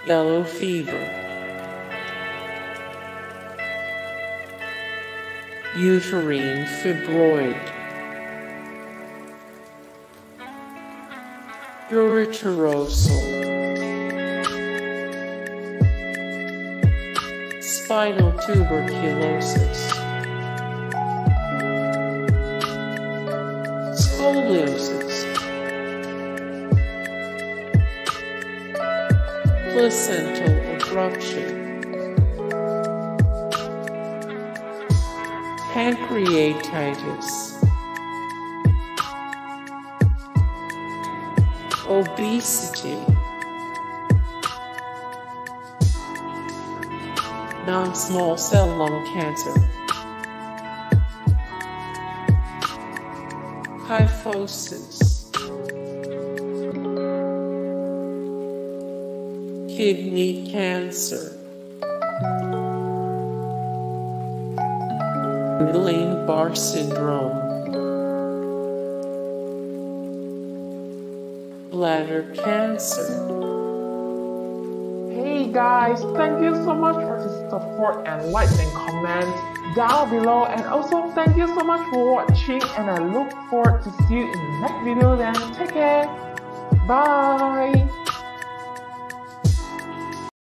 yellow fever, uterine fibroid, Ureterocele, Spinal Tuberculosis, Scoliosis, Placental abruption, Pancreatitis, Obesity, non-small cell lung cancer, kyphosis, kidney cancer, Guillain-Barré syndrome, bladder cancer. Hey guys, thank you so much for the support and likes and comments down below, and also thank you so much for watching, and I look forward to see you in the next video. Then take care, bye.